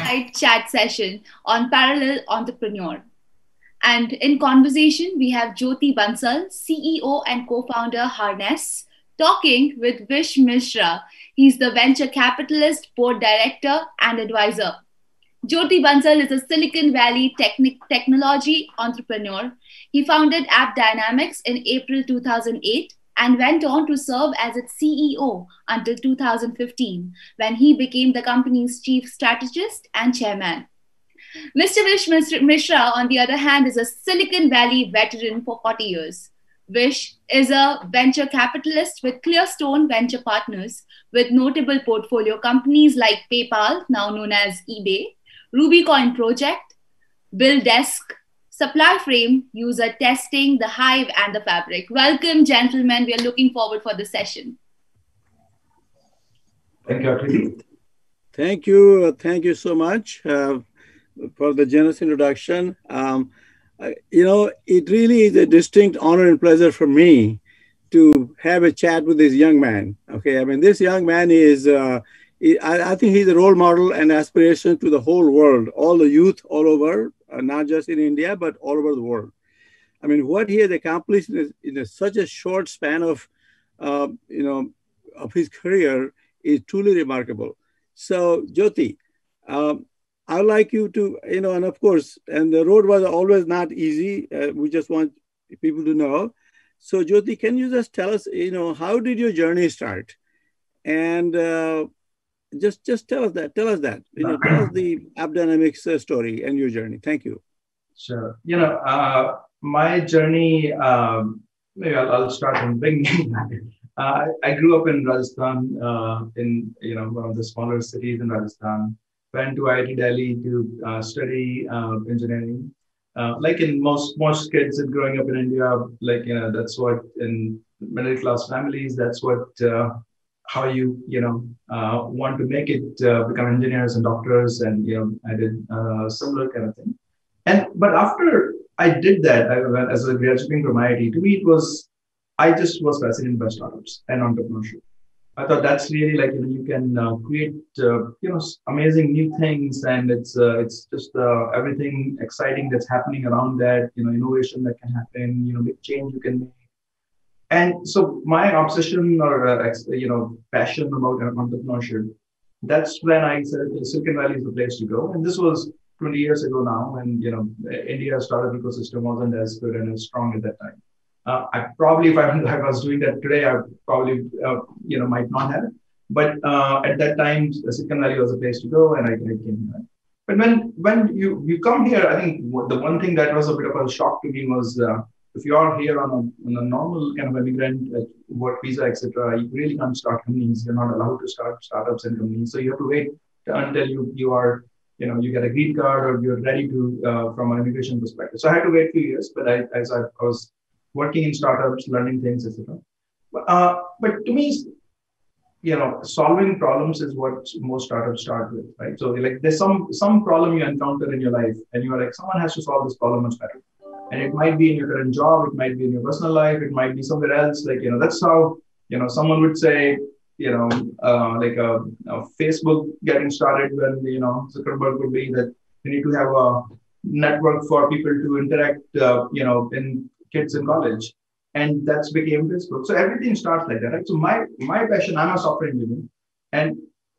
fireside chat session on Parallel Entrepreneur. And in conversation, we have Jyoti Bansal, CEO and co founder Harness, talking with Vish Mishra. He's the venture capitalist, board director, and advisor. Jyoti Bansal is a Silicon Valley technology entrepreneur. He founded App Dynamics in April 2008 and went on to serve as its CEO until 2015, when he became the company's chief strategist and chairman. Mr. Vish Mishra, on the other hand, is a Silicon Valley veteran for 40 years. Vish is a venture capitalist with Clearstone Venture Partners, with notable portfolio companies like PayPal, now known as eBay, Rubycoin Project, BillDesk, SupplyFrame, User Testing, The Hive, and The Fabric. Welcome, gentlemen. We are looking forward for the session. Thank you, Akriti. Thank you. Thank you so much for the generous introduction. It really is a distinct honor and pleasure for me to have a chat with this young man. Okay, I mean, this young man is, I think he's a role model and aspiration to the whole world, all the youth all over, not just in India, but all over the world. I mean, what he has accomplished in such a short span of his career is truly remarkable. So, Jyoti, I'd like you to, and of course, and the road was always not easy. We just want people to know. So, Jyoti, can you just tell us, how did your journey start? And just tell us that. Tell us that. Tell us the App Dynamics story and your journey. Thank you. Sure. My journey. Maybe I'll start from the beginning. I grew up in Rajasthan, in one of the smaller cities in Rajasthan. Went to IIT Delhi to study engineering. Like in most kids growing up in India, that's what in middle class families. That's what how you want to make it become engineers and doctors, and I did similar kind of thing. But after I did that, as a graduating from IIT, to me I just was fascinated by startups and entrepreneurship. I thought that's really you can create amazing new things, and it's just everything exciting that's happening around that, innovation that can happen, big change you can make. And so my obsession or passion about entrepreneurship, that's when I said Silicon Valley is the place to go. And this was 20 years ago now, and India's startup ecosystem wasn't as good and as strong at that time. I probably, if I was doing that today, I probably might not have. But at that time, Silicon Valley was a place to go, and I came here. But when you come here, I think the one thing that was a bit of a shock to me was if you are here on a normal kind of immigrant work visa, etc., you really can't start companies. You're not allowed to start startups and companies. So you have to wait until you are you get a green card or you're ready to from an immigration perspective. So I had to wait a few years, but as I was working in startups, learning things, etc. But to me, solving problems is what most startups start with, right? So there's some problem you encounter in your life, and you're like, someone has to solve this problem much better. And it might be in your current job, it might be in your personal life, it might be somewhere else. That's how someone would say, a Facebook getting started when Zuckerberg would be that you need to have a network for people to interact, in kids in college, and that's became Facebook. So everything starts like that, right? So my passion, I'm a software engineer, and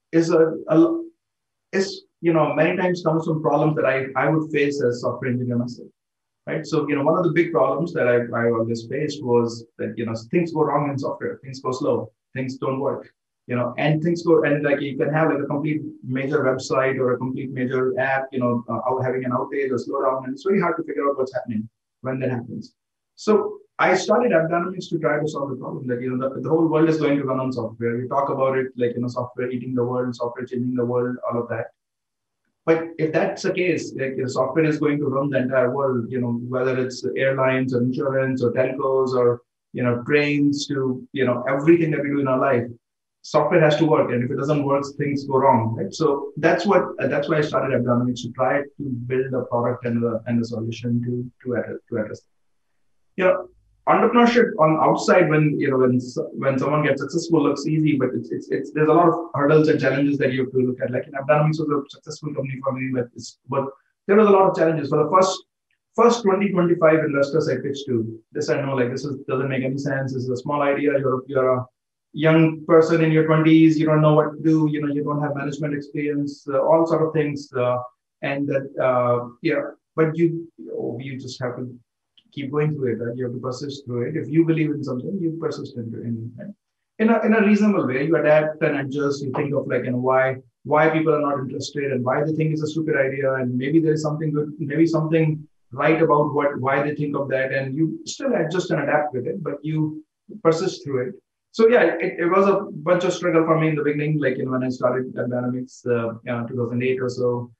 many times comes from problems that I would face as software engineer myself, right? So one of the big problems that I always faced was that things go wrong in software, things go slow, things don't work, and things go, and you can have a complete major website or a complete major app, having an outage or slowdown, and it's very hard to figure out what's happening when that happens. So I started App Dynamics to try to solve the problem that the whole world is going to run on software. We talk about it software eating the world, software changing the world, all of that. But if that's the case, software is going to run the entire world, whether it's airlines or insurance or telcos or trains to everything that we do in our life, software has to work, and if it doesn't work, things go wrong, right? So that's why I started App Dynamics, to try to build a product and a solution to address it. entrepreneurship on outside, when someone gets successful, looks easy, but it's there's a lot of hurdles and challenges that you have to look at. Like, Abdanomics was a successful company for me, but there was a lot of challenges. For the first 20-25 investors I pitched to, this I know, like, doesn't make any sense. This is a small idea. You're a young person in your 20s. You don't know what to do. You don't have management experience, all sort of things, and that but you just have to keep going through it. Right? You have to persist through it. If you believe in something, you persist in it. Right? In a reasonable way, you adapt and adjust. You think of, like, why people are not interested and why they think it's a stupid idea, and maybe there's something good, maybe something right about why they think of that, and you still adjust and adapt with it, but you persist through it. So yeah, it was a bunch of struggle for me in the beginning, like, when I started at Dynamics, 2008 or so.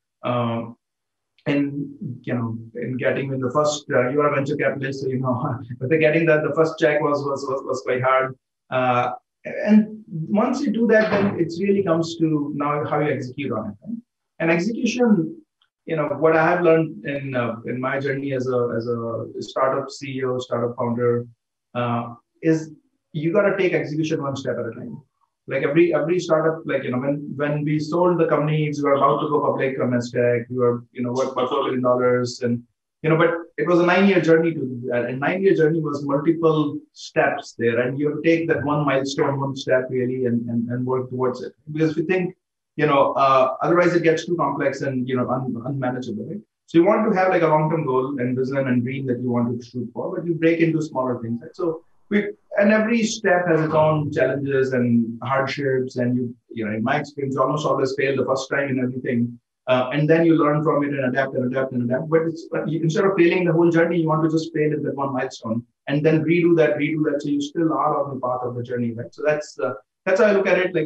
And in getting in the first, you are a venture capitalist, so but getting the first check was quite hard. And once you do that, then it really comes to now how you execute on it. Right? And execution, what I have learned in my journey as a startup CEO, startup founder, is you got to take execution one step at a time. Like every startup, like, when we sold the companies, we were about to go public on Nasdaq, we were, worth about $4 billion, and, but it was a 9-year journey to do that. And 9-year journey was multiple steps there. And you have to take that one milestone, one step really, and work towards it. Because if you think, otherwise it gets too complex and, unmanageable, right? So you want to have like a long-term goal and vision and dream that you want to shoot for, but you break into smaller things, right? So and every step has its own challenges and hardships. And in my experience, you almost always fail the first time in everything. And then you learn from it and adapt and adapt and adapt. But instead of failing the whole journey, you want to just fail in that one milestone and then redo that. So you still are on the path of the journey, right? So that's how I look at it. Like,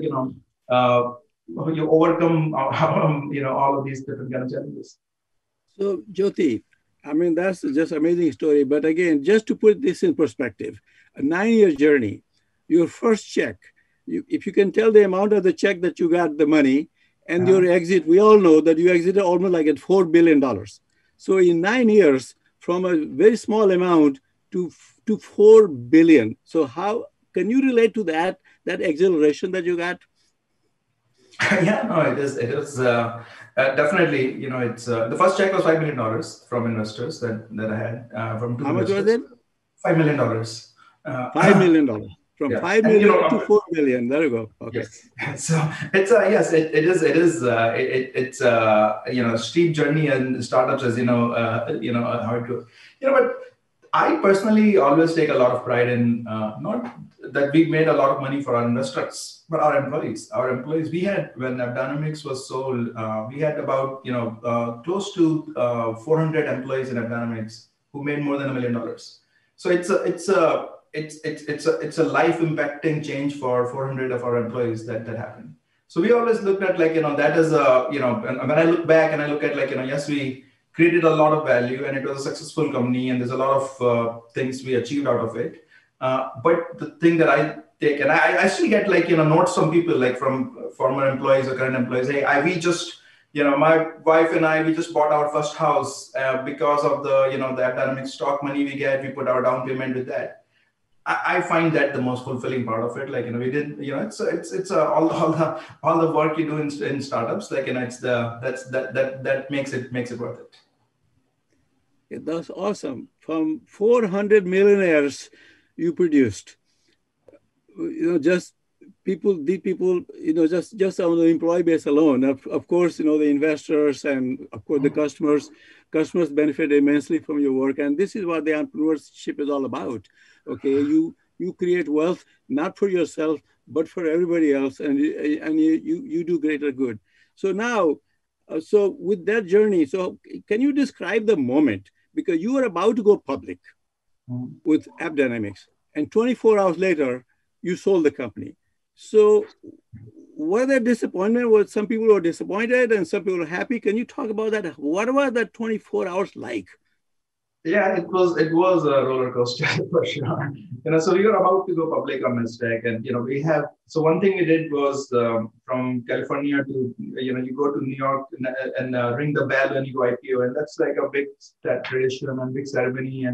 you overcome, all of these different kind of challenges. So Jyoti, I mean, that's just amazing story. But again, just to put this in perspective, a 9-year journey, your first check, if you can tell the amount of the check that you got, the money, and your exit, we all know that you exited almost like at $4 billion. So in 9 years, from a very small amount to 4 billion. So how can you relate to that acceleration that you got? Yeah, no, it is definitely, it's the first check was $5 million from investors that I had from two. How much was it? $5 million. $5 million. From yeah. 5 million to 4 million. There you go. Okay. Yes. So it's yes, it is it's a steep journey, and startups, as hard to but I personally always take a lot of pride in not that we made a lot of money for our investors, but our employees. Our employees, we had, when Abdanomics was sold, we had about close to 400 employees in Abdanomics who made more than $1 million. So it's a life impacting change for 400 of our employees that happened. So we always looked at, like, that is and when I look back and I look at, like, yes, we created a lot of value and it was a successful company and there's a lot of things we achieved out of it. But the thing that I take, and I still get, like, notes from people, like from former employees or current employees, hey, we just, my wife and I, we just bought our first house because of the, the Abdanomics stock money we get, we put our down payment with that. I find that the most fulfilling part of it. Like, we did, it's all the work you do in startups, like, it's that makes it worth it. Yeah, that's awesome. From 400 millionaires you produced, just people, just on the employee base alone. Of course, the investors and of course the customers benefit immensely from your work. And this is what the entrepreneurship is all about. Okay, you create wealth, not for yourself, but for everybody else. And you do greater good. So now, so with that journey, so can you describe the moment? Because you were about to go public with Abdanomics, and 24 hours later, you sold the company. So was there disappointment? Was some people were disappointed and some people were happy? Can you talk about that? What was that 24 hours like? Yeah, it was a roller coaster for sure. So we were about to go public on Nasdaq, and so one thing we did was from California to you go to New York and ring the bell when you go IPO, and that's like a big tradition and big ceremony, and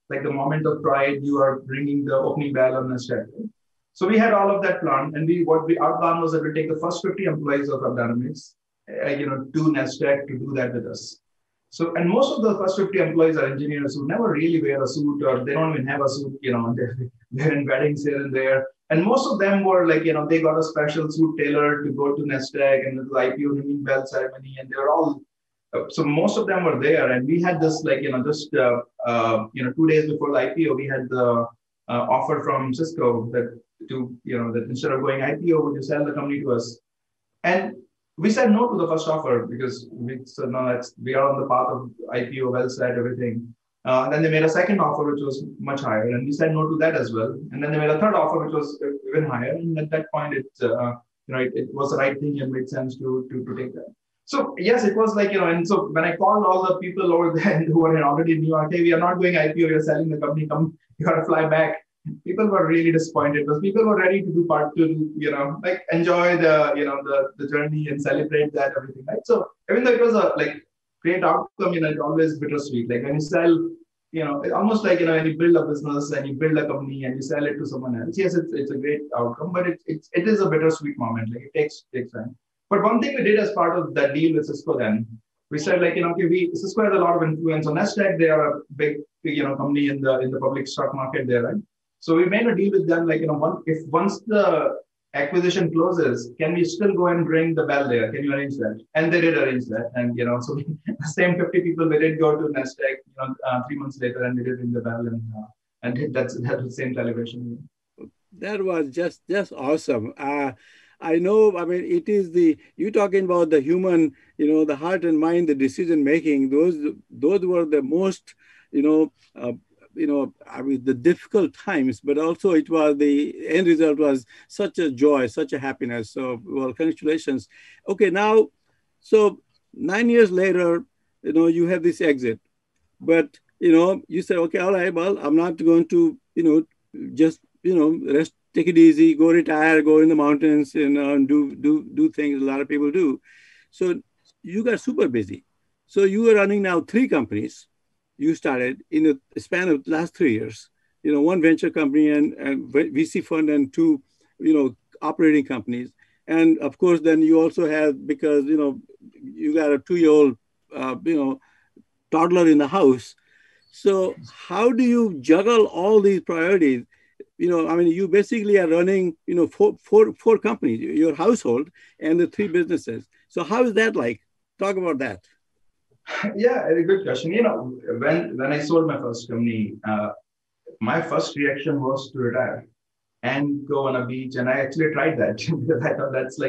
like the moment of pride, you are ringing the opening bell on Nasdaq. Right? So we had all of that planned, and our plan was that we take the first 50 employees of Dynamics, to Nasdaq to do that with us. So, and most of the first 50 employees are engineers who never really wear a suit, or they don't even have a suit, they're in weddings here and there. And most of them were like, they got a special suit tailored to go to Nasdaq and the IPO ringing bell ceremony, and they were all, so most of them were there. And we had this, 2 days before the IPO, we had the offer from Cisco that instead of going IPO, would you sell the company to us? And we said no to the first offer because we said, no, we are on the path of IPO, well set, everything. Then they made a second offer, which was much higher, and we said no to that as well. And then they made a third offer, which was even higher. And at that point, it was the right thing and made sense to take that. So yes, it was and so when I called all the people over there who were already in New York, hey, we are not doing IPO, we are selling the company, come, you got to fly back. People were really disappointed because people were ready to do part two, enjoy the journey and celebrate that, everything, right? So even though it was a great outcome, it always bittersweet. Like when you sell, it's almost like, when you build a business and you build a company and you sell it to someone else. Yes, it's a great outcome, but it is a bittersweet moment. Like it takes time. But one thing we did as part of that deal with Cisco then, we said Cisco has a lot of influence on Nasdaq. They are a big, company in the public stock market there, right? So we made a deal with them, once the acquisition closes, can we still go and ring the bell there? Can you arrange that? And they did arrange that. And, so the same 50 people, we did go to Nasdaq, 3 months later, and we did ring the bell and did that the same celebration. That was just awesome. I know, it is you talking about the human, the heart and mind, the decision making, those were the most, the difficult times, but also it was the end result was such a joy, such a happiness. So, well, congratulations. Okay, now, so 9 years later, you have this exit, but, you said, okay, all right, well, I'm not going to, just, rest, take it easy, go retire, go in the mountains, and do things a lot of people do. So you got super busy. So you are running now 3 companies. You started in a span of the last 3 years, one venture company and VC fund and 2, operating companies. And of course, then you also have, because, you got a 2-year-old, toddler in the house. So how do you juggle all these priorities? You basically are running, 4 companies, your household and the 3 businesses. So how is that like? Talk about that. Yeah, a good question. When I sold my first company, my first reaction was to retire and go on a beach. And I actually tried that because I thought that's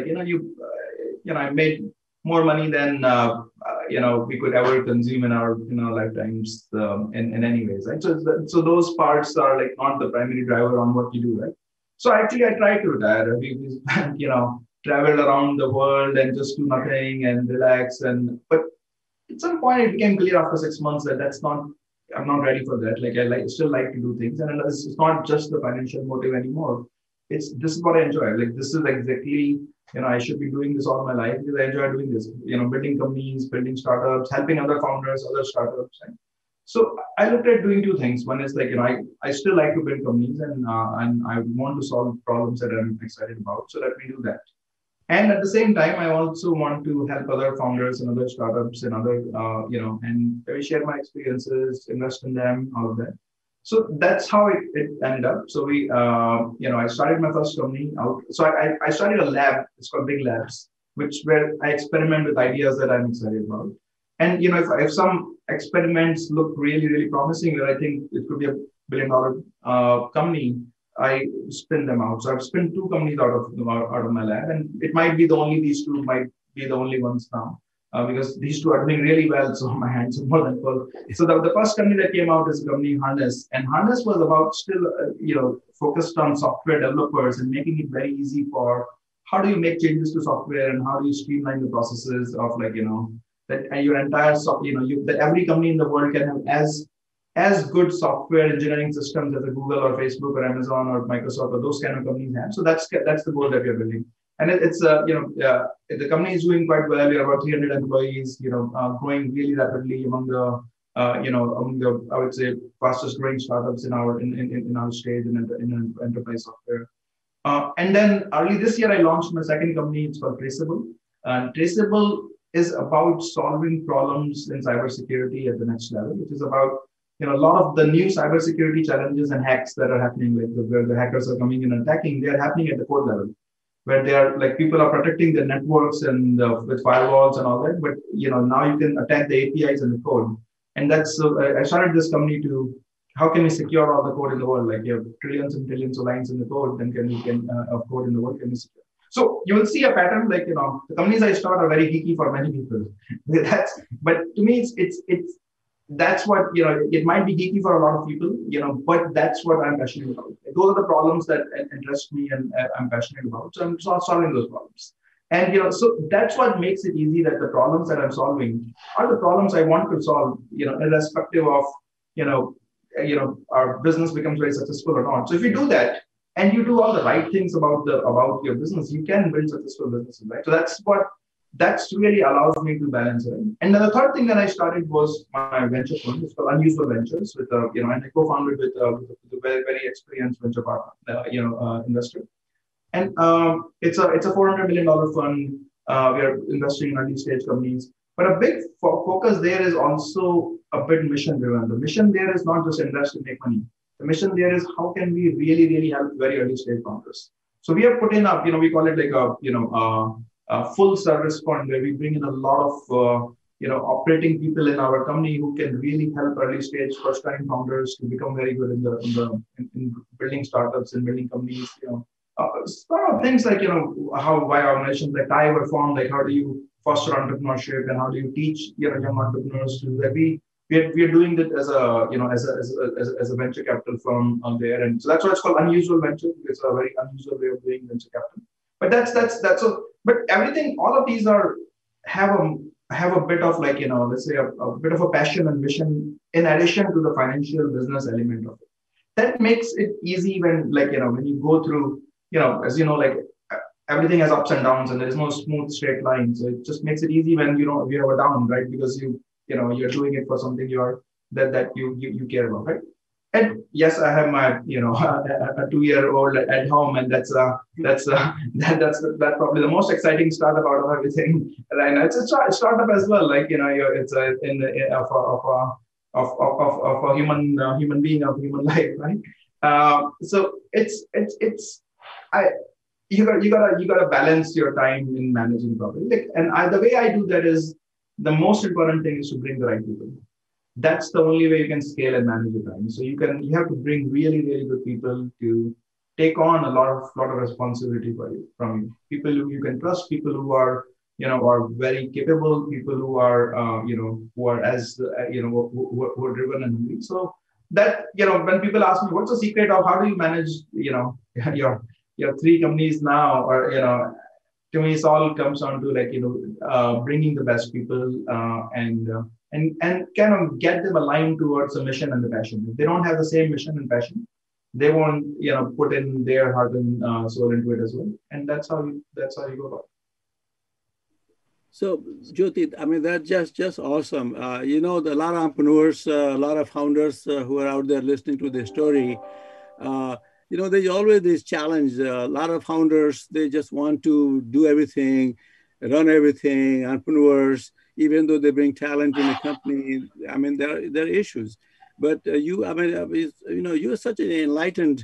I made more money than, we could ever consume in our lifetimes in any ways, right? So those parts are not the primary driver on what you do, right? So actually I tried to retire. We traveled around the world and just do nothing and relax. But at some point it became clear after 6 months that I'm not ready for that. I still like to do things. And it's not just the financial motive anymore. This is what I enjoy. This is exactly, I should be doing this all my life because I enjoy doing this, building companies, building startups, helping other founders, other startups. Right? So I looked at doing 2 things. One is I still like to build companies and I want to solve problems that I'm excited about. So let me do that. And at the same time, I also want to help other founders and other startups and other, and share my experiences, invest in them, all of that. So that's how it ended up. So I started my first company out. So I started a lab. It's called Big Labs, where I experiment with ideas that I'm excited about. And if some experiments look really, really promising, where I think it could be a $1 billion company, I spin them out. So I've spun 2 companies out of my lab, and it might be these 2 might be the only ones now. Because these 2 are doing really well, so my hands are more than full. So the first company that came out is the company Harness, and Harness was about still, focused on software developers and making it very easy for how do you make changes to software and how do you streamline the processes of that your entire that every company in the world can have as good software engineering systems as a Google or Facebook or Amazon or Microsoft or those kind of companies have. So that's the goal that we are building. And the company is doing quite well. We are about 300 employees, growing really rapidly among the among the, I would say, fastest growing startups in our stage in enterprise software. And then early this year, I launched my second company. It's called Traceable. And Traceable is about solving problems in cybersecurity at the next level, which is about a lot of the new cybersecurity challenges and hacks that are happening, like where the hackers are coming in and attacking. They are happening at the code level, where they are like people are protecting their networks and with firewalls and all that. But now you can attack the APIs and the code, and that's I started this company to how can we secure all the code in the world? Like you have trillions and trillions of lines in the code, then of code in the world can we secure? So you will see a pattern, like the companies I start are very geeky for many people. But to me it's that's what it might be geeky for a lot of people, but that's what I'm passionate about. Those are the problems that interest me and I'm passionate about. So I'm solving those problems. And so that's what makes it easy, that the problems that I'm solving are the problems I want to solve, irrespective of our business becomes very successful or not. So if you do that and you do all the right things about your business, you can build successful businesses, right? So that's really allows me to balance it. And then the third thing that I started was my venture fund. It's called Unusual Ventures, with and I co-founded with a very very experienced venture partner, investor. And it's a $400 million fund. We are investing in early stage companies. But a big focus there is also a bit mission driven. The mission there is not just invest and make money. The mission there is how can we really, really help very early stage founders. So we have put in a, we call it like a full service fund where we bring in a lot of, operating people in our company who can really help early stage first time founders to become very good in building startups and building companies, sort of things like, why organizations like TIE were formed, like how do you foster entrepreneurship and how do you teach young entrepreneurs to do that. We are doing that as a venture capital firm on there, and so that's why it's called Unusual Venture. It's a very unusual way of doing venture capital. But that's a. But everything, all of these have a bit of like let's say a bit of a passion and mission in addition to the financial business element of it. That makes it easy when when you go through as like everything has ups and downs and there is no smooth straight line. So it just makes it easy when you have a down, right? Because you're doing it for something that you care about, right? And yes, I have my a 2-year-old at home, and that's probably the most exciting startup out of everything right now. It's a startup as well, like it's of a human being, of human life, right? So you gotta balance your time in managing properly. The way I do that is the most important thing is to bring the right people. That's the only way you can scale and manage your time. So you have to bring really, really good people to take on a lot of responsibility from you. People who you can trust, people who are are very capable, people who are who are as who are driven and hungry. So that when people ask me what's the secret of how do you manage your 3 companies now, or to me it all comes down to bringing the best people and kind of get them aligned towards the mission and the passion. If they don't have the same mission and passion, they won't put in their heart and soul into it as well. And that's how you go about it. So Jyoti, I mean, that's just awesome. A lot of entrepreneurs, a lot of founders who are out there listening to this story, there's always this challenge. A lot of founders, they just want to do everything, run everything, entrepreneurs, even though they bring talent in the company. I mean, there are issues. But you're such an enlightened,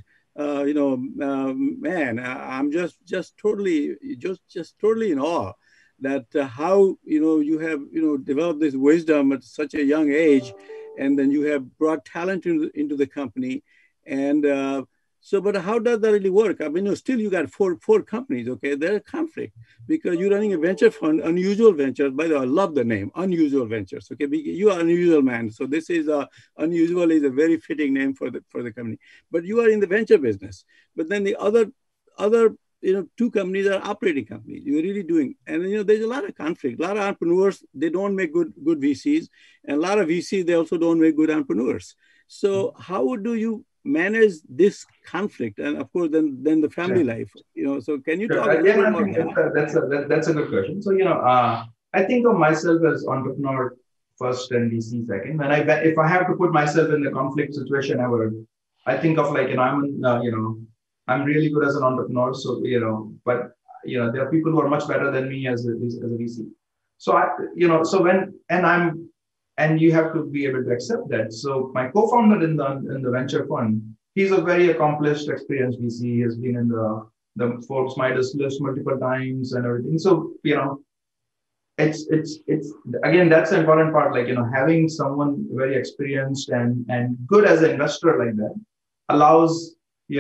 man. I'm just totally in awe that how, you have, developed this wisdom at such a young age, and then you have brought talent into the company. And but how does that really work? I mean, still you got four companies, okay? There's conflict because you're running a venture fund, Unusual Ventures. By the way, I love the name, Unusual Ventures, okay? You are an unusual man. So this is Unusual is a very fitting name for the company. But you are in the venture business. But then the other 2 companies are operating companies. You're really doing, and there's a lot of conflict. A lot of entrepreneurs, they don't make good VCs, and a lot of VCs, they also don't make good entrepreneurs. So how do you manage this conflict, and of course then the family life? So can you talk a little more? That's a good question. So I think of myself as entrepreneur first and VC second. And if I have to put myself in the conflict situation ever, I think of like, I'm really good as an entrepreneur. So, but, there are people who are much better than me as a VC. So and you have to be able to accept that. So my co-founder in the venture fund, he's a very accomplished, experienced VC. He has been in the Forbes Midas list multiple times and everything. So, it's again, that's the important part, like, having someone very experienced and good as an investor like that allows, me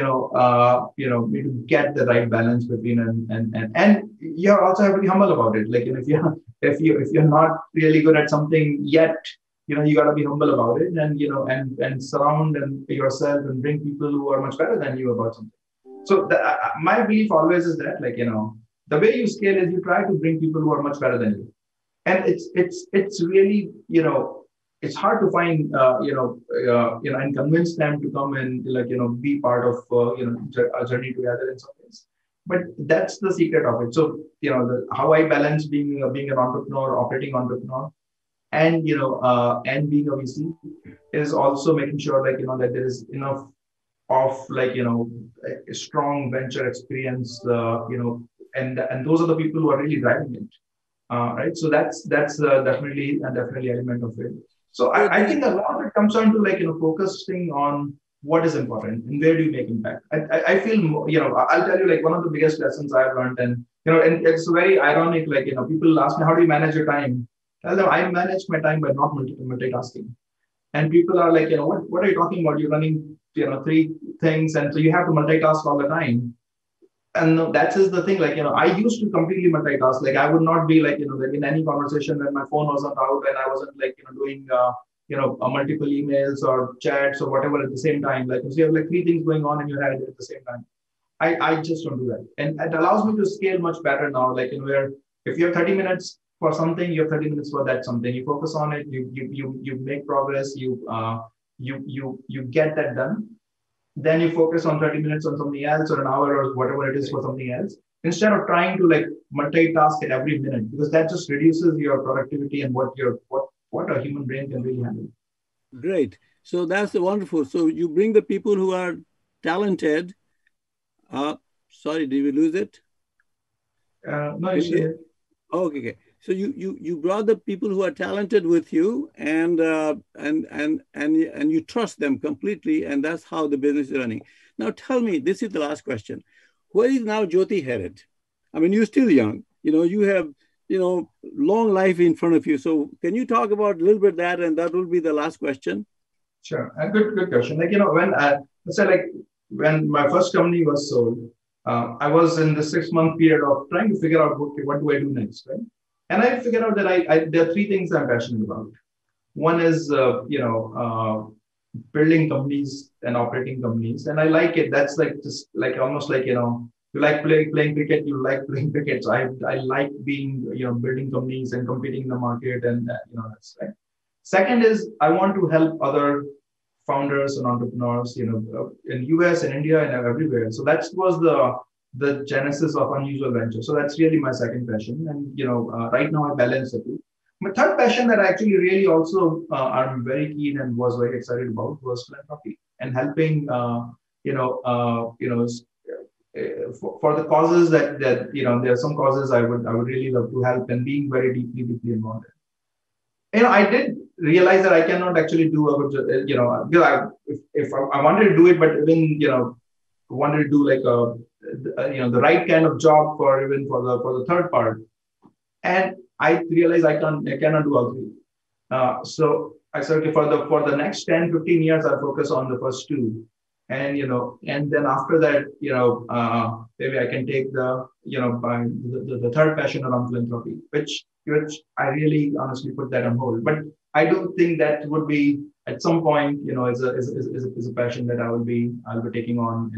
to get the right balance between and you also have to be humble about it. Like, if you're not really good at something yet, you got to be humble about it and, and surround yourself and bring people who are much better than you about something. So my belief always is that, like, the way you scale is you try to bring people who are much better than you. And it's really, it's hard to find, and convince them to come and, like, be part of, a journey together in some ways. But that's the secret of it. So, how I balance being an entrepreneur, operating entrepreneur, and, and being a VC is also making sure, like, that there is enough of, like, a strong venture experience, and those are the people who are really driving it. Right. So that's definitely element of it. So I think a lot of it comes down to, like, focusing on what is important and where do you make impact. I feel, I'll tell you, like, one of the biggest lessons I've learned, and, and it's very ironic, like, people ask me, how do you manage your time? Tell them I manage my time by not multitasking. And people are like, what are you talking about? You're running, 3 things. And so you have to multitask all the time. And that is the thing, like, I used to completely multitask. Like, I would not be like, like in any conversation when my phone wasn't out and I wasn't, like, doing, multiple emails or chats or whatever at the same time. Like, so you have like 3 things going on in your head at the same time. I just don't do that. And it allows me to scale much better now. Like, where if you have 30 minutes for something, you have 30 minutes for that something. You focus on it, you make progress, you get that done. Then you focus on 30 minutes on something else or an hour or whatever it is for something else, instead of trying to, like, multitask at every minute, because that just reduces your productivity and what a human brain can really handle. Great. So that's wonderful. So you bring the people who are talented. Sorry, did we lose it? No, it's here. Okay. So you brought the people who are talented with you, and you trust them completely, and that's how the business is running. Now tell me, this is the last question. Where is now Jyoti headed? I mean, you're still young. You have long life in front of you. So can you talk about a little bit that, and that will be the last question. Sure, a good question. Like, when my first company was sold, I was in the 6-month period of trying to figure out, okay, what do I do next, right? And I figured out that there are 3 things I'm passionate about. One is, building companies and operating companies. And I like it. That's like, just like, almost like, you like playing cricket, you like playing cricket. So I like being, building companies and competing in the market. And, that's right. Second is, I want to help other founders and entrepreneurs, in US and India and everywhere. So that was the genesis of Unusual Venture. So that's really my second passion. And, right now I balance the 2. My third passion that I actually really also I'm very keen and was very excited about was philanthropy and helping, for the causes that there are some causes I would really love to help, and being very deeply involved in. I did realize that I cannot actually do a good, if I wanted to do it, but even, wanted to do like the right kind of job for the third part. And I realized I cannot do all 3. So I said, okay, for the next 10, 15 years, I'll focus on the first 2. And, and then after that, maybe I can take the third passion around philanthropy, which I really honestly put that on hold. But I do think that would be at some point, is a passion that I'll be taking on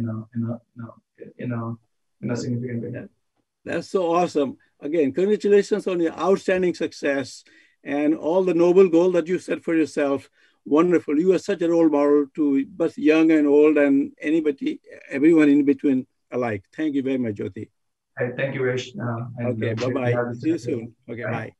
in a significant way. That's so awesome. Again, congratulations on your outstanding success and all the noble goal that you set for yourself. Wonderful. You are such a role model to both young and old and everyone in between alike. Thank you very much, Jyoti. Thank you, Vish. Okay, bye-bye. See you soon. Okay, bye.